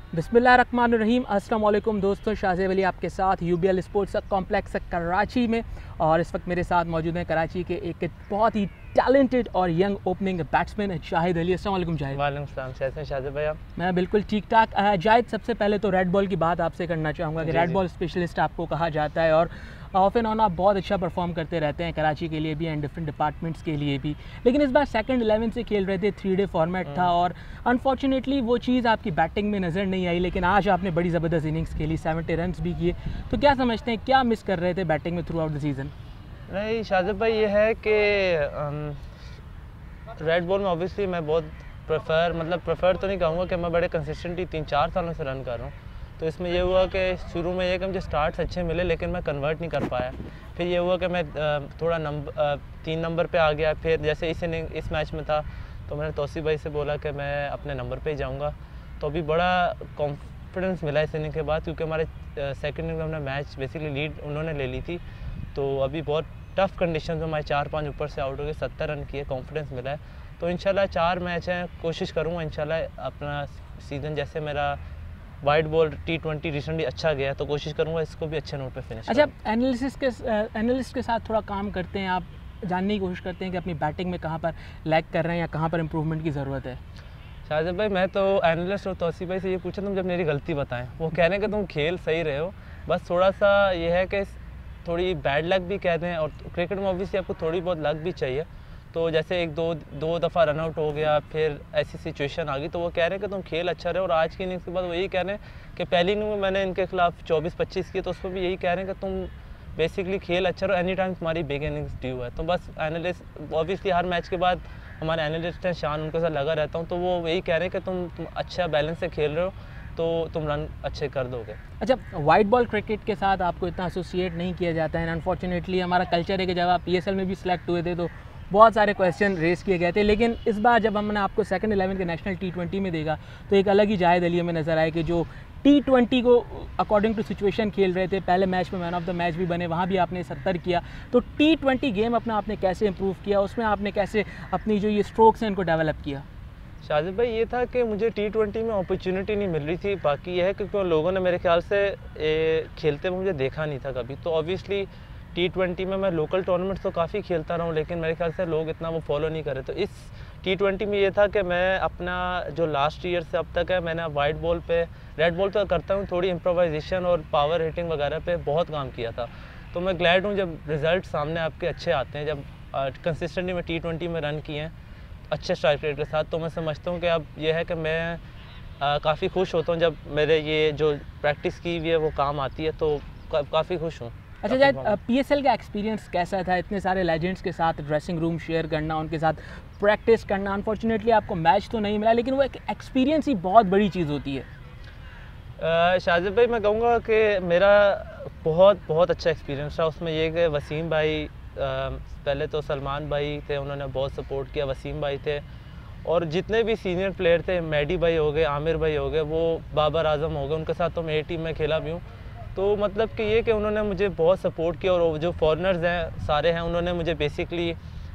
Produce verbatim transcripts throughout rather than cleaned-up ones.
बिस्मिल्लाहिर्रहमानिर्रहीम। अस्सलाम वालेकुम दोस्तों, शाहज़ेब अली आपके साथ यूबीएल स्पोर्ट्स कॉम्प्लेक्स कराची में। और इस वक्त मेरे साथ मौजूद हैं कराची के एक बहुत ही टैलेंटेड और young opening batsman Zahid Ali. अस्सलाम वालेकुम जाहिद। वालेकुम सलाम। कैसे हैं शाहज़ेब भाई आप? मैं बिल्कुल ठीक ठाक। जाहिद, सबसे पहले तो रेड बॉल की बात आपसे करना चाहूँगा कि रेड बॉल स्पेशलिस्ट आपको कहा जाता है और ऑफ एंड ऑन आप बहुत अच्छा परफॉर्म करते रहते हैं कराची के लिए भी एंड डिफरेंट डिपार्टमेंट्स के लिए भी। लेकिन इस बार सेकंड इलेवन से खेल रहे थे, थ्री डे फॉर्मेट था और अनफॉर्चुनेटली वो चीज़ आपकी बैटिंग में नज़र नहीं आई। लेकिन आज आपने बड़ी ज़बरदस्त इनिंग्स खेली, सेवेंटी रन भी किए। तो क्या समझते हैं, क्या मिस कर रहे थे बैटिंग में थ्रू आउट द सीज़न? नहीं शाहज़ेब भाई, ये है कि रेड बॉल में ऑब्वियसली मैं बहुत प्रेफर मतलब प्रेफर तो नहीं कहूँगा कि मैं बड़े कंसिस्टेंटली तीन चार सालों से रन कर रहा हूँ। तो इसमें ये हुआ कि शुरू में ये कि मुझे स्टार्ट्स अच्छे मिले लेकिन मैं कन्वर्ट नहीं कर पाया। फिर ये हुआ कि मैं थोड़ा नंबर तीन नंबर पे आ गया। फिर जैसे इस इनिंग इस मैच में था तो मैंने तौसीफ भाई से बोला कि मैं अपने नंबर पे ही जाऊँगा। तो अभी बड़ा कॉन्फिडेंस मिला इस इनिंग के बाद, क्योंकि हमारे सेकेंड इनिंग में हमने मैच बेसिकली लीड उन्होंने ले ली थी। तो अभी बहुत टफ़ कंडीशन में हमारे चार पाँच ऊपर से आउट हो गए, सत्तर रन किए, कॉन्फिडेंस मिला है। तो इंशाल्लाह चार मैच हैं, कोशिश करूँगा इंशाल्लाह अपना सीज़न, जैसे मेरा white ball T twenty recently अच्छा गया तो कोशिश करूँगा इसको भी अच्छे नोट पे फिनिश। अच्छा, एनालिसिस के एनालिस्ट के साथ थोड़ा काम करते हैं आप, जानने की कोशिश करते हैं कि अपनी बैटिंग में कहाँ पर लैग कर रहे हैं या कहाँ पर इम्प्रूवमेंट की ज़रूरत है? शाहज़ेब भाई, मैं तो एनालिस्ट और तौसीफ भाई से ये पूछा तुम जब मेरी गलती बताएं, वो कह रहे हैं कि तुम खेल सही रहे हो, बस थोड़ा सा ये है कि थोड़ी बैड लक भी कहते हैं। और क्रिकेट में ऑब्वियसली आपको थोड़ी बहुत लक भी चाहिए। तो जैसे एक दो दो दफ़ा रन आउट हो गया, फिर ऐसी सिचुएशन आ गई, तो वो कह रहे हैं कि तुम खेल अच्छा रहे। और आज की इनिंग्स के बाद वो यही कह रहे हैं कि पहली इनिंग में मैंने इनके खिलाफ चौबीस पच्चीस किए, तो उस पर भी यही कह रहे हैं कि तुम बेसिकली खेल अच्छा रहो, एनी टाइम तुम्हारी बिग इनिंग्स ड्यू है। तो बस एनालिस्ट ऑब्वियसली हर मैच के बाद हमारे एनालिस्ट हैं शान, उनके साथ लगा रहता हूँ, तो वो यही कह रहे हैं कि तुम तुम अच्छा बैलेंस से खेल रहे हो तो तुम रन अच्छे कर दोगे। अच्छा, वाइट बॉल क्रिकेट के साथ आपको इतना एसोसिएट नहीं किया जाता है। अनफॉर्चुनेटली हमारा कल्चर है कि जब आप पीएसएल में भी सिलेक्ट हुए थे तो बहुत सारे क्वेश्चन रेस किए गए थे। लेकिन इस बार जब हमने आपको सेकंड इलेवन के नेशनल टी ट्वेंटी में देखा तो एक अलग ही जाहिद अली में नज़र आया कि जो टी ट्वेंटी को अकॉर्डिंग टू सिचुएशन खेल रहे थे। पहले मैच में मैन ऑफ द मैच भी बने, वहाँ भी आपने सत्तर किया। तो टी ट्वेंटी गेम अपना आपने कैसे इम्प्रूव किया, उसमें आपने कैसे अपनी जो ये स्ट्रोक्स हैं इनको डेवलप किया? शाहज़ेब भाई, ये था कि मुझे टी ट्वेंटी में अपॉर्चुनिटी नहीं मिल रही थी। बाकी ये है कि क्योंकि लोगों ने मेरे ख्याल से ए, खेलते हुए मुझे देखा नहीं था कभी। तो ऑब्वियसली टी ट्वेंटी में मैं लोकल टूर्नामेंट्स तो काफ़ी खेलता रहा हूँ, लेकिन मेरे ख्याल से लोग इतना वो फॉलो नहीं करे। तो इस टी ट्वेंटी में ये था कि मैं अपना जो लास्ट ईयर से अब तक है, मैंने वाइट बॉल पे रेड बॉल तो करता हूँ, थोड़ी इम्प्रोवाइजेशन और पावर हिटिंग वगैरह पे बहुत काम किया था। तो मैं ग्लैड हूँ जब रिज़ल्ट सामने आपके अच्छे आते हैं। जब कंसिस्टेंटली मैं टी ट्वेंटी में रन किए हैं अच्छे स्ट्राइक रेट के साथ, तो मैं समझता हूँ कि अब ये है कि मैं काफ़ी खुश होता हूँ जब मेरे ये जो प्रैक्टिस की हुई है वो काम आती है। तो का, काफ़ी खुश हूँ। अच्छा जाहिद, पीएसएल का एक्सपीरियंस कैसा था? इतने सारे लेजेंड्स के साथ ड्रेसिंग रूम शेयर करना, उनके साथ प्रैक्टिस करना। अनफॉर्चुनेटली आपको मैच तो नहीं मिला, लेकिन वो एक एक्सपीरियंस ही बहुत बड़ी चीज़ होती है। शाहज़ेब भाई, मैं कहूँगा कि मेरा बहुत बहुत अच्छा एक्सपीरियंस था उसमें। ये कि वसीम भाई, आ, पहले तो सलमान भाई थे, उन्होंने बहुत सपोर्ट किया। वसीम भाई थे और जितने भी सीनियर प्लेयर थे, मैडी भाई हो गए, आमिर भाई हो गए, वो बाबर आजम हो गए, उनके साथ तो मैं ए टीम में खेला भी हूँ। तो मतलब कि ये कि उन्होंने मुझे बहुत सपोर्ट किया। और जो फॉरेनर्स हैं सारे हैं, उन्होंने मुझे बेसिकली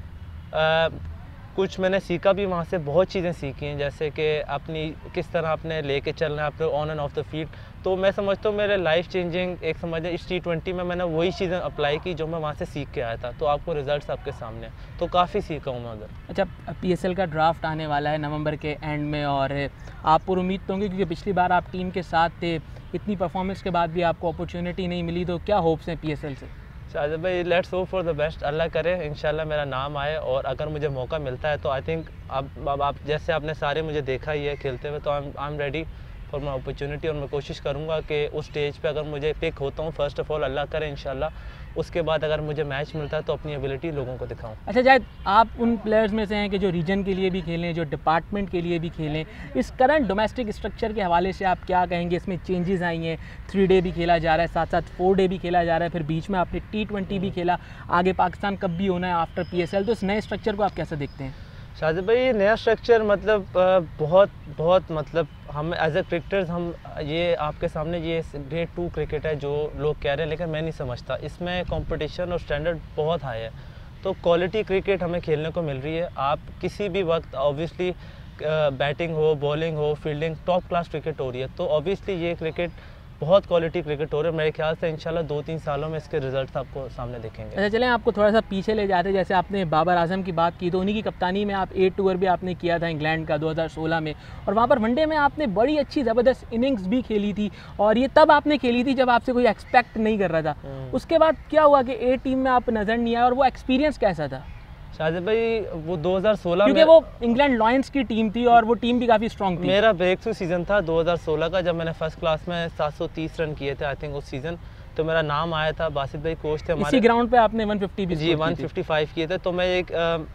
कुछ मैंने सीखा भी वहाँ से, बहुत चीज़ें सीखी हैं, जैसे कि अपनी किस तरह आपने लेके चलना है अपने on and off the field. तो मैं समझता हूँ मेरे लाइफ चेंजिंग एक समझ इस टी ट्वेंटी में मैंने वही चीज़ें अप्लाई की जो मैं वहाँ से सीख के आया था। तो आपको रिजल्ट्स आपके सामने, तो काफ़ी सीखा हूँ मैं उधर। अच्छा, पीएसएल का ड्राफ्ट आने वाला है नवंबर के एंड में और आप पर उम्मीद तो होंगी, क्योंकि पिछली बार आप टीम के साथ थे, इतनी परफॉर्मेंस के बाद भी आपको अपॉर्चुनिटी नहीं मिली। तो क्या होप्स हैं पीएसएल से? शाहज़ेब भाई, let's hope for the best. अल्लाह करे इंशाल्लाह मेरा नाम आए और अगर मुझे मौका मिलता है तो आई थिंक अब अब आप जैसे आपने सारे मुझे देखा ही है खेलते हुए, तो I I am ready for my opportunity. और मैं कोशिश करूँगा कि उस स्टेज पे अगर मुझे पिक होता हूँ, फर्स्ट ऑफ ऑल अल्लाह करे इंशाल्लाह, उसके बाद अगर मुझे मैच मिलता है तो अपनी एबिलिटी लोगों को दिखाऊँ। अच्छा जाहिद, आप उन प्लेयर्स में से हैं कि जो रीजन के लिए भी खेलें, जो डिपार्टमेंट के लिए भी खेलें। इस करंट डोमेस्टिक स्ट्रक्चर के हवाले से आप क्या कहेंगे? इसमें चेंजेस आई हैं, थ्री डे भी खेला जा रहा है, साथ साथ फोर डे भी खेला जा रहा है, फिर बीच में आपने टी ट्वेंटी भी खेला, आगे पाकिस्तान कब भी होना है आफ्टर पीएसएल। तो इस नए स्ट्रक्चर को आप कैसे देखते हैं? शाहज़ेब भाई, ये नया स्ट्रक्चर मतलब बहुत बहुत मतलब हम एज ए क्रिकेटर्स हम ये आपके सामने ये ग्रेड टू क्रिकेट है जो लोग कह रहे हैं, लेकिन मैं नहीं समझता। इसमें कंपटीशन और स्टैंडर्ड बहुत हाई है। तो क्वालिटी क्रिकेट हमें खेलने को मिल रही है। आप किसी भी वक्त ऑब्वियसली बैटिंग हो, बॉलिंग हो, फील्डिंग, टॉप क्लास क्रिकेट हो रही है। तो ऑब्वियसली ये क्रिकेट बहुत क्वालिटी क्रिकेट हो रहा है। मेरे ख्याल से इंशाल्लाह दो तीन सालों में इसके रिजल्ट्स आपको सामने दिखेंगे। अच्छा चलें आपको थोड़ा सा पीछे ले जाते, जैसे आपने बाबर आजम की बात की तो उन्हीं की कप्तानी में आप ए टूर भी आपने किया था इंग्लैंड का दो हज़ार सोलह में, और वहाँ पर वनडे में आपने बड़ी अच्छी ज़बरदस्त इनिंग्स भी खेली थी, और ये तब आपने खेली थी जब आपसे कोई एक्सपेक्ट नहीं कर रहा था। उसके बाद क्या हुआ कि ए टीम में आप नज़र नहीं आए, और वो एक्सपीरियंस कैसा था? शाहिद भाई वो दो हज़ार सोलह क्योंकि वो इंग्लैंड लॉयंस की टीम थी और वो टीम भी काफ़ी स्ट्रॉन्ग थी। मेरा ब्रेक थ्रू सीज़न था दो हज़ार सोलह का, जब मैंने फर्स्ट क्लास में सात सौ तीस रन किए थे आई थिंक उस सीज़न। तो मेरा नाम आया था, बासित भाई कोच थे हमारे। इसी ग्राउंड पे आपने एक सौ पचास भी जी एक सौ पचपन किए थे। तो मैं एक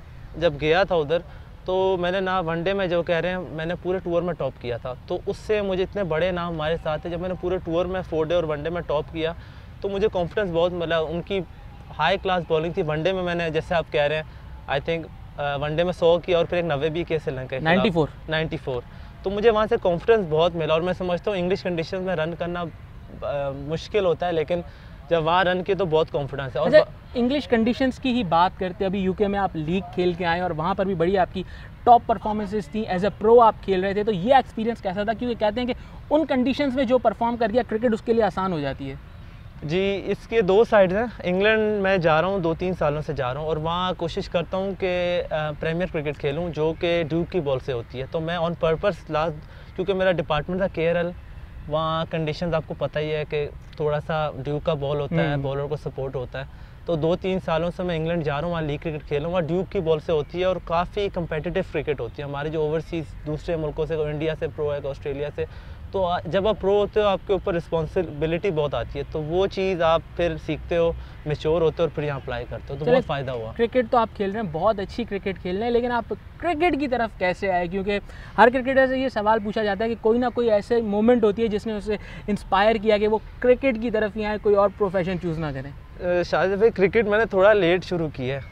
जब गया था उधर तो मैंने ना वनडे में जो कह रहे हैं मैंने पूरे टूर में टॉप किया था। तो उससे मुझे इतने बड़े नाम हमारे साथ थे, जब मैंने पूरे टूर में फोर डे और वनडे में टॉप किया तो मुझे कॉन्फिडेंस बहुत मिला। उनकी हाई क्लास बॉलिंग थी। वनडे में मैंने जैसे आप कह रहे हैं आई थिंक वनडे में सौ की और फिर एक नब्बे भी किए श्रीलंका के नाइन्टी फोर नाइन्टी फोर। तो मुझे वहाँ से कॉन्फिडेंस बहुत मिला, और मैं समझता हूँ इंग्लिश कंडीशन में रन करना आ, मुश्किल होता है, लेकिन जब वहाँ रन किए तो बहुत कॉन्फिडेंस है। और अच्छा, इंग्लिश कंडीशंस की ही बात करते हैं, अभी यूके में आप लीग खेल के आए और वहाँ पर भी बड़ी आपकी टॉप परफॉर्मेंसेस थी, एज अ प्रो आप खेल रहे थे, तो ये एक्सपीरियंस कैसा था? क्योंकि कहते हैं कि उन कंडीशंस में जो परफॉर्म कर दिया क्रिकेट उसके लिए आसान हो जाती है। जी इसके दो साइड हैं। इंग्लैंड मैं जा रहा हूँ, दो तीन सालों से जा रहा हूँ, और वहाँ कोशिश करता हूँ कि प्रीमियर क्रिकेट खेलूँ जो कि ड्यूक की बॉल से होती है। तो मैं ऑन पर्पस लास्ट, क्योंकि मेरा डिपार्टमेंट था के आर एल, वहाँ कंडीशंस आपको पता ही है कि थोड़ा सा ड्यूक का बॉल होता है, बॉलर को सपोर्ट होता है। तो दो तीन सालों से मैं इंग्लैंड जा रहा हूँ, वहाँ लीग क्रिकेट खेलूँगा। ड्यूक की बॉल से होती है और काफ़ी कंपेटिटिव क्रिकेट होती है। हमारे जो ओवरसीज़ दूसरे मुल्कों से, इंडिया से प्रो है, ऑस्ट्रेलिया से, तो जब आप प्रो होते हो आपके ऊपर रिस्पॉन्सिबिलिटी बहुत आती है। तो वो चीज़ आप फिर सीखते हो, मैच्योर होते हो और फिर यहाँ अप्लाई करते हो, तो बहुत फ़ायदा हुआ। क्रिकेट तो आप खेल रहे हैं, बहुत अच्छी क्रिकेट खेल रहे हैं, लेकिन आप क्रिकेट की तरफ कैसे आए? क्योंकि हर क्रिकेटर से ये सवाल पूछा जाता है कि कोई ना कोई ऐसे मोमेंट होती है जिसने उसे इंस्पायर किया कि वो क्रिकेट की तरफ ही आए, कोई और प्रोफेशन चूज़ ना करें। शायद भाई क्रिकेट मैंने थोड़ा लेट शुरू की है।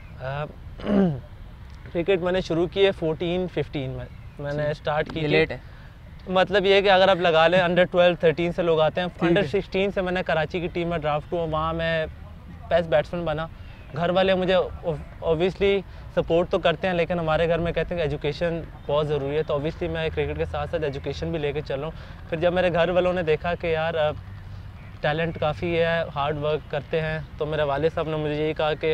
क्रिकेट मैंने शुरू की है फोर्टीन फिफ्टीन में मैंने स्टार्ट की। लेट है मतलब ये है कि अगर आप लगा लें अंडर ट्वेल्व थर्टीन से लोग आते हैं। अंडर सिक्सटीन से मैंने कराची की टीम में ड्राफ्ट हुआ, वहाँ मैं बेस्ट बैट्समैन बना। घर वाले मुझे ऑब्वियसली सपोर्ट तो करते हैं, लेकिन हमारे घर में कहते हैं कि एजुकेशन बहुत ज़रूरी है। तो ऑब्वियसली मैं क्रिकेट के साथ साथ एजुकेशन भी लेके चल रहा हूँ। फिर जब मेरे घर वालों ने देखा कि यार टैलेंट काफ़ी है, हार्ड वर्क करते हैं, तो मेरे वाले साहब ने मुझे यही कहा कि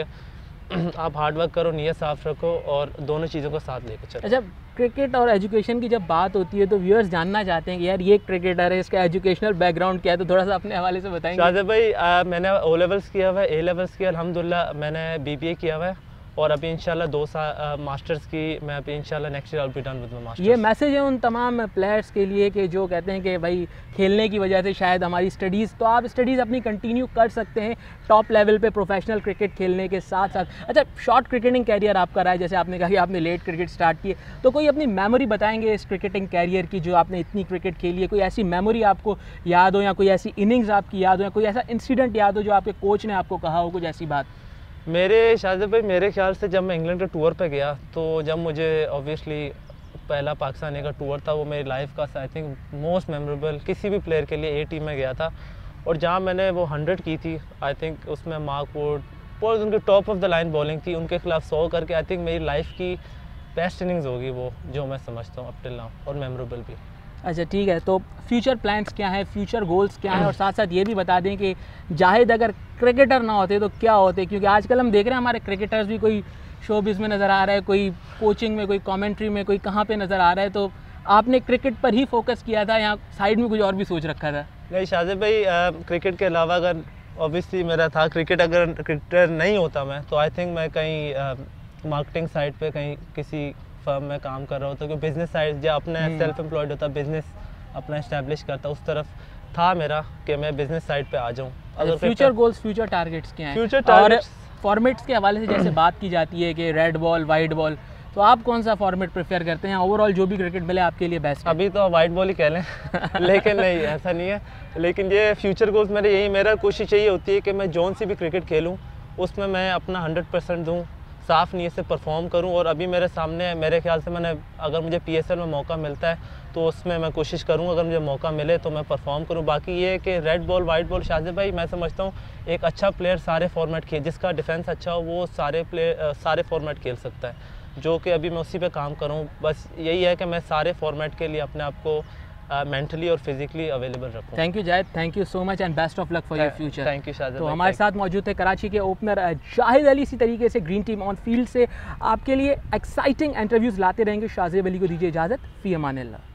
आप हार्ड वर्क करो, नीयत साफ़ रखो और दोनों चीज़ों को साथ लेकर चलो। अच्छा, क्रिकेट और एजुकेशन की जब बात होती है तो व्यूअर्स जानना चाहते हैं कि यार ये क्रिकेटर है, इसका एजुकेशनल बैकग्राउंड क्या है, तो थोड़ा सा अपने हवाले से बताएंगे। शाहिद भाई आ, मैंने ओ लेवल्स किया हुआ है, ए लेवल्स किया, अल्हम्दुलिल्लाह मैंने बी बी ए किया हुआ है, और अभी इंशाल्लाह दो साल मास्टर्स की मैं अभी इंशाल्लाह next year I will be done with my masters. ये मैसेज है उन तमाम प्लेयर्स के लिए कि जो कहते हैं कि भाई खेलने की वजह से शायद हमारी स्टडीज़, तो आप स्टडीज़ अपनी कंटिन्यू कर सकते हैं टॉप लेवल पे प्रोफेशनल क्रिकेट खेलने के साथ साथ। अच्छा, शॉर्ट क्रिकेटिंग कैरियर आपका रहा है, जैसे आपने कहा कि आपने लेट क्रिकेट स्टार्ट की, तो कोई अपनी मेमोरी बताएंगे इस क्रिकेटिंग कैरियर की, जो आपने इतनी क्रिकेट खेली है, कोई ऐसी मेमोरी आपको याद हो, या कोई ऐसी इनिंग्स आपकी याद हो, या कोई ऐसा इंसिडेंट याद हो जो आपके कोच ने आपको कहा हो, कुछ ऐसी बात? मेरे शाहिद भाई मेरे ख्याल से जब मैं इंग्लैंड के टूर पे गया, तो जब मुझे ऑब्वियसली पहला पाकिस्तान का टूर था, वो मेरी लाइफ का आई थिंक मोस्ट मेमोरेबल किसी भी प्लेयर के लिए ए टीम में गया था। और जहाँ मैंने वो हंड्रेड की थी आई थिंक, उसमें मार्क वुड बहुत उनकी top of the line bowling थी, उनके खिलाफ सौ करके आई थिंक मेरी लाइफ की बेस्ट इनिंग्स होगी वो, जो मैं समझता हूँ अप टिल नाउ, और मेमोरेबल भी। अच्छा ठीक है, तो फ्यूचर प्लान्स क्या हैं, फ्यूचर गोल्स क्या हैं, और साथ साथ ये भी बता दें कि जाहिद अगर क्रिकेटर ना होते तो क्या होते? क्योंकि आजकल हम देख रहे हैं हमारे क्रिकेटर्स भी कोई शोबिज़ में नज़र आ रहा है, कोई कोचिंग में, कोई कमेंट्री में, कोई कहाँ पे नज़र आ रहा है, तो आपने क्रिकेट पर ही फोकस किया था या साइड में कुछ और भी सोच रखा था? नहीं शाहिद भाई, क्रिकेट के अलावा अगर ऑब्वियसली मेरा था क्रिकेट, अगर क्रिकेटर नहीं होता मैं, तो आई थिंक मैं कहीं मार्केटिंग साइड पे कहीं किसी फर्म में काम कर रहा होता, क्योंकि बिजनेस साइड जो अपने सेल्फ एम्प्लॉयड होता, बिजनेस अपना इस्टेब्लिश करता, उस तरफ था मेरा कि मैं बिजनेस साइड पे आ जाऊँ। अगर फ्यूचर गोल्स, फ्यूचर टारगेट्स क्या हैं? फ्यूचर टारगेट्स फॉर्मेट्स के हवाले से जैसे बात की जाती है कि रेड बॉल, वाइट बॉल, तो आप कौन सा फॉर्मेट प्रेफर करते हैं? ओवरऑल जो भी क्रिकेट मिले आपके लिए बेस्ट है? अभी तो वाइट बॉल ही कह लें लेकिन नहीं, ऐसा नहीं है। लेकिन ये फ्यूचर गोल्स मेरे यही, मेरा कोशिश यही होती है कि मैं जौन सी भी क्रिकेट खेलूँ उसमें मैं अपना हंड्रेड परसेंट दूँ, साफ़ नीयत से परफॉर्म करूं। और अभी मेरे सामने मेरे ख्याल से मैंने, अगर मुझे पी एस एल में मौका मिलता है तो उसमें मैं कोशिश करूंगा, अगर मुझे मौका मिले तो मैं परफॉर्म करूं। बाकी ये है कि red ball, white ball, Shahid भाई मैं समझता हूं एक अच्छा प्लेयर सारे फॉर्मेट खेल, जिसका डिफेंस अच्छा हो वो सारे प्ले सारे फॉर्मेट खेल सकता है। जो कि अभी मैं उसी पे काम करूँ। बस यही है कि मैं सारे फॉर्मेट के लिए अपने आप को मेंटली uh, और फिजिकली अवेलेबल रखूँ। Thank you Zahid, thank you so much and best of luck for your future. Thank you Shahid. तो हमारे साथ मौजूद थे कराची के ओपनर जाहिद अली। इसी तरीके से ग्रीन टीम ऑन फील्ड से आपके लिए एक्साइटिंग इंटरव्यूज़ लाते रहेंगे। शाहिद अली को दीजिए इजाज़त। फ़ी अमान अल्लाह।